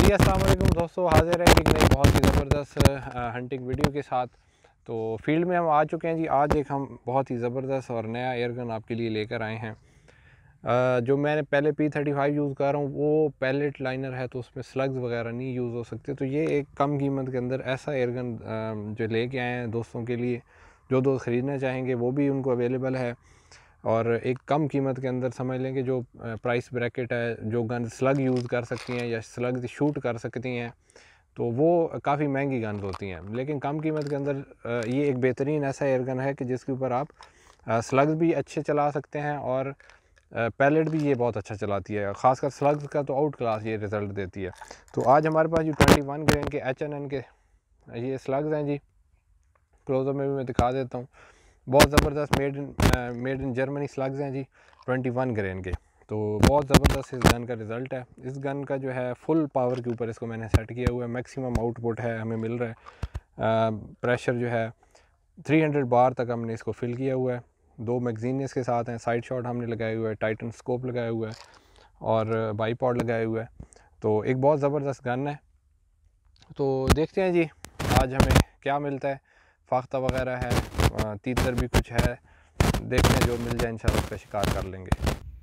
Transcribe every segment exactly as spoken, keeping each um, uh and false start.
जी अस्सलाम वालेकुम दोस्तों, हाज़िर है एक नई बहुत ही ज़बरदस्त हंटिंग वीडियो के साथ। तो फील्ड में हम आ चुके हैं जी। आज एक हम बहुत ही ज़बरदस्त और नया एयरगन आपके लिए लेकर आए हैं। अ, जो मैंने पहले पी थर्टी फाइव यूज़ कर रहा हूँ वो पैलेट लाइनर है, तो उसमें स्लग्स वगैरह नहीं यूज़ हो सकते। तो ये एक कम कीमत के अंदर ऐसा एयरगन जो लेके आए हैं दोस्तों के लिए, जो दोस्त ख़रीदना चाहेंगे वो भी उनको अवेलेबल है। और एक कम कीमत के अंदर समझ लें कि जो प्राइस ब्रैकेट है, जो गन स्लग यूज़ कर सकती हैं या स्लग शूट कर सकती हैं, तो वो काफ़ी महंगी गन होती हैं। लेकिन कम कीमत के अंदर ये एक बेहतरीन ऐसा एयरगन है कि जिसके ऊपर आप स्लग्स भी अच्छे चला सकते हैं और पैलेट भी ये बहुत अच्छा चलाती है। ख़ासकर स्लग्स का तो आउट क्लास ये रिज़ल्ट देती है। तो आज हमारे पास जो ट्वेंटी वन ग्रेन के एच एन एन के ये स्लग्स हैं जी। क्लोजर में भी मैं दिखा देता हूँ। बहुत ज़बरदस्त made in made in Germany slugs हैं जी, ट्वेंटी वन ग्रेन के। तो बहुत ज़बरदस्त इस गन का रिज़ल्ट है। इस गन का जो है फुल पावर के ऊपर इसको मैंने सेट किया हुआ है। मैक्सिमम आउटपुट है हमें मिल रहा है। प्रेशर जो है थ्री हंड्रेड बार तक हमने इसको फिल किया हुआ है। दो मैगजीन इसके साथ हैं, साइड शॉट हमने लगाए हुआ है, टाइटन स्कोप लगाया हुआ है और बाईपॉड लगाया हुआ है। तो एक बहुत ज़बरदस्त गन है। तो देखते हैं जी आज हमें क्या मिलता है। फाख्ता वगैरह है, तीतर भी कुछ है, देखते हैं जो मिल जाए इंशाल्लाह उसका शिकार कर लेंगे।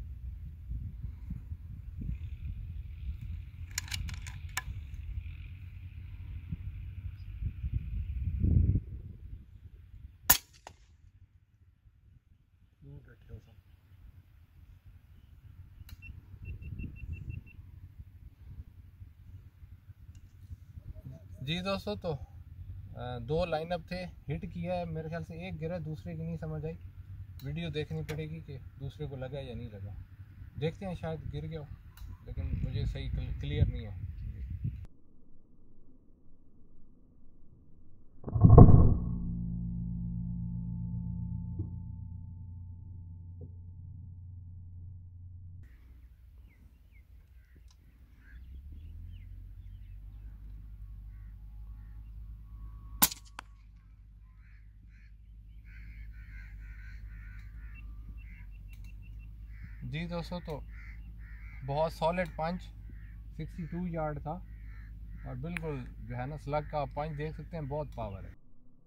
जी दोस्तों, तो दो लाइनअप थे, हिट किया है मेरे ख्याल से। एक गिरा, दूसरे की नहीं समझ आई। वीडियो देखनी पड़ेगी कि दूसरे को लगा या नहीं लगा। देखते हैं, शायद गिर गया हो, लेकिन मुझे सही क्लियर नहीं है। जी दोस्तों, तो बहुत solid punch sixty two yard था और बिल्कुल जो है ना स्लग का पंच देख सकते हैं, बहुत पावर है।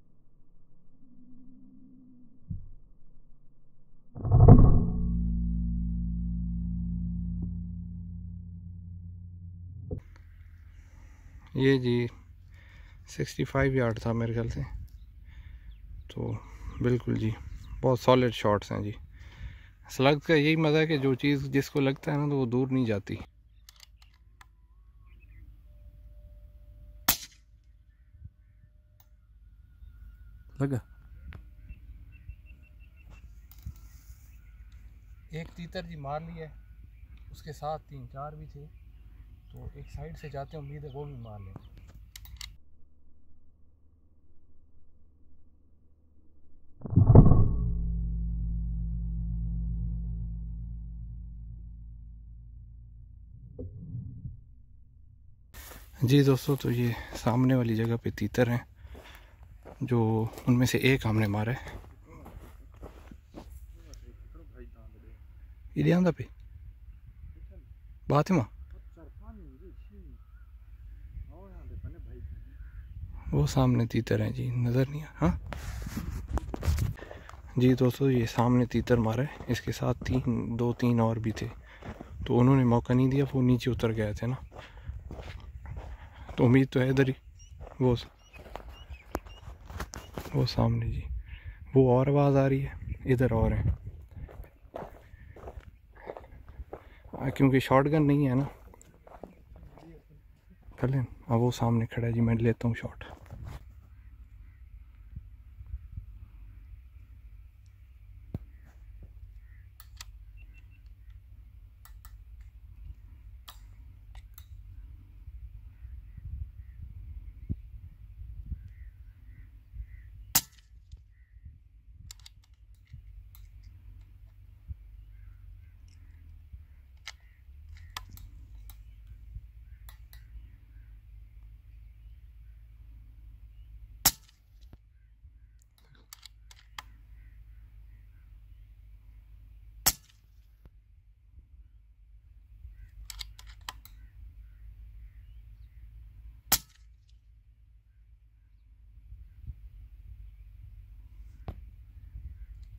ये जी सिक्सटी फाइव यार्ड था मेरे ख्याल से। तो बिल्कुल जी बहुत सॉलिड शॉट्स हैं जी। स्लग का यही मज़ा है कि जो चीज़ जिसको लगता है ना तो वो दूर नहीं जाती। लगा एक तीतर जी मार लिया, उसके साथ तीन चार भी थे, तो एक साइड से जाते हैं, उम्मीद है वो भी मार लें। जी दोस्तों, तो ये सामने वाली जगह पे तीतर हैं, जो उनमें से एक हमने मारा है। ये आंदा पे बात है माँ, वो सामने तीतर हैं जी, नज़र नहीं आ। हाँ जी दोस्तों, ये सामने तीतर मारा है, इसके साथ तीन दो तीन और भी थे, तो उन्होंने मौका नहीं दिया, वो नीचे उतर गए थे ना। तो उम्मीद तो है इधर ही, वो वो सामने जी, वो और आवाज़ आ रही है, इधर और है, क्योंकि शॉटगन नहीं है ना। कर लें, अब वो सामने खड़ा है जी, मैं लेता हूँ शॉट।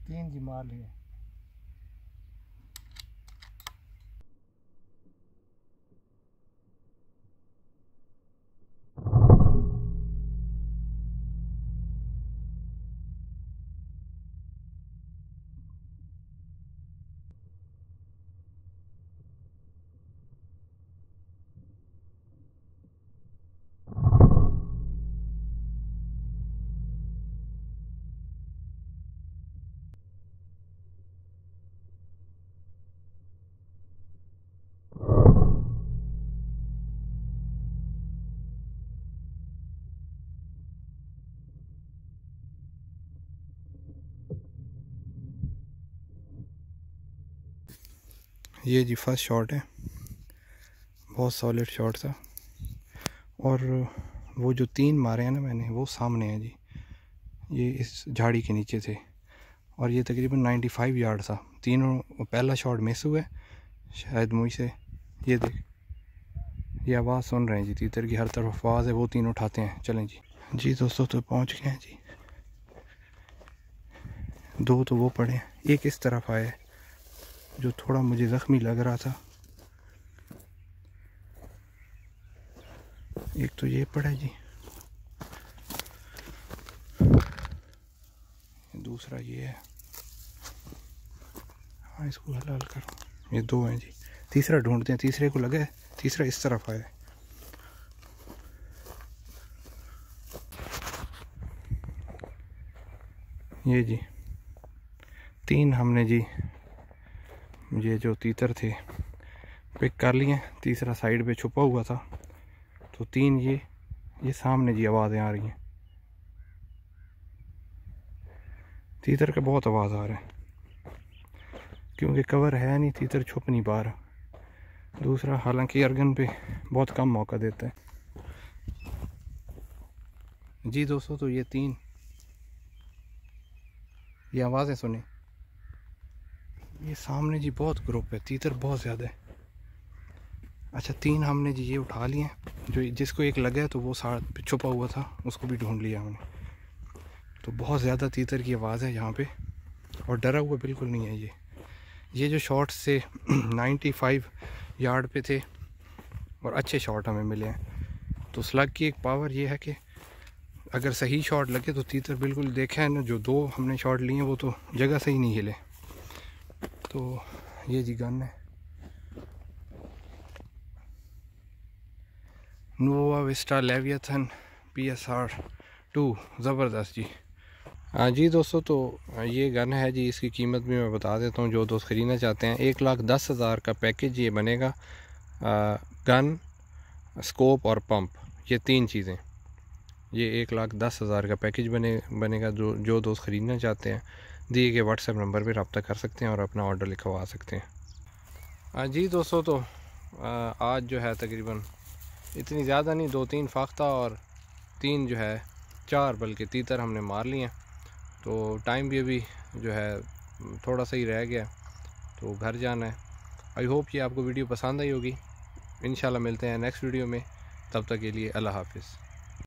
तीन जी मार लिए। ये जी फर्स्ट शॉट है, बहुत सॉलिड शॉट था। और वो जो तीन मारे हैं ना मैंने, वो सामने हैं जी, ये इस झाड़ी के नीचे थे। और ये तकरीबन पचानवे यार्ड था। तीनों, पहला शॉट मिस हुआ है शायद मुझसे। ये देख, ये आवाज़ सुन रहे हैं जी, तीतर की हर तरफ आवाज़ है, वो तीनों उठाते हैं। चलें जी। जी दोस्तों, तो पहुंच गए हैं जी। दो तो वो पड़े हैं, एक इस तरफ आया है जो थोड़ा मुझे ज़ख्मी लग रहा था। एक तो ये पड़ा है जी, दूसरा ये है। हाँ, इसको हलाल करो। ये दो हैं जी, तीसरा ढूंढते हैं। तीसरे को लगा है, तीसरा इस तरफ आया है। ये जी तीन हमने जी, ये जो तीतर थे पिक कर लिए। तीसरा साइड पे छुपा हुआ था। तो तीन ये ये सामने जी आवाज़ें आ रही हैं। तीतर का बहुत आवाज़ आ रहा है क्योंकि कवर है नहीं, तीतर छुप नहीं पा रहा। दूसरा, हालांकि अर्गन पे बहुत कम मौका देता है जी दोस्तों। तो ये तीन, ये आवाज़ें सुनी, ये सामने जी बहुत ग्रुप है, तीतर बहुत ज़्यादा है। अच्छा, तीन हमने जी ये उठा लिए हैं। जो जिसको एक लगा है तो वो साथ छुपा हुआ था, उसको भी ढूंढ लिया हमने। तो बहुत ज़्यादा तीतर की आवाज़ है यहाँ पे, और डरा हुआ बिल्कुल नहीं है। ये ये जो शॉट्स से पचानवे यार्ड पे थे और अच्छे शॉट हमें मिले हैं। तो स्लग की एक पावर ये है कि अगर सही शॉट लगे तो तीतर बिल्कुल, देखा है ना, जो दो हमने शॉट लिए हैं वो तो जगह से ही नहीं हिले। तो ये जी गन है, Nova Vista Leviathan P S R two, ज़बरदस्त जी। हाँ जी दोस्तों, तो ये गन है जी। इसकी कीमत भी मैं बता देता हूँ, जो दोस्त ख़रीदना चाहते हैं। एक लाख दस हज़ार का पैकेज ये बनेगा। आ, गन, स्कोप और पंप, ये तीन चीज़ें, ये एक लाख दस हज़ार का पैकेज बने बनेगा। जो जो दोस्त ख़रीदना चाहते हैं, दिए गए व्हाट्सएप नंबर पर रब्ता कर सकते हैं और अपना ऑर्डर लिखवा सकते हैं। हाँ जी दोस्तों, तो आ, आज जो है तकरीबन इतनी ज़्यादा नहीं, दो तीन फाख्ता और तीन जो है चार बल्कि तीतर हमने मार लिए। तो टाइम भी अभी जो है थोड़ा सा ही रह गया, तो घर जाना है। आई होप कि आपको वीडियो पसंद आई होगी। इंशाल्लाह मिलते हैं नेक्स्ट वीडियो में, तब तक के लिए अल्लाह हाफिज़।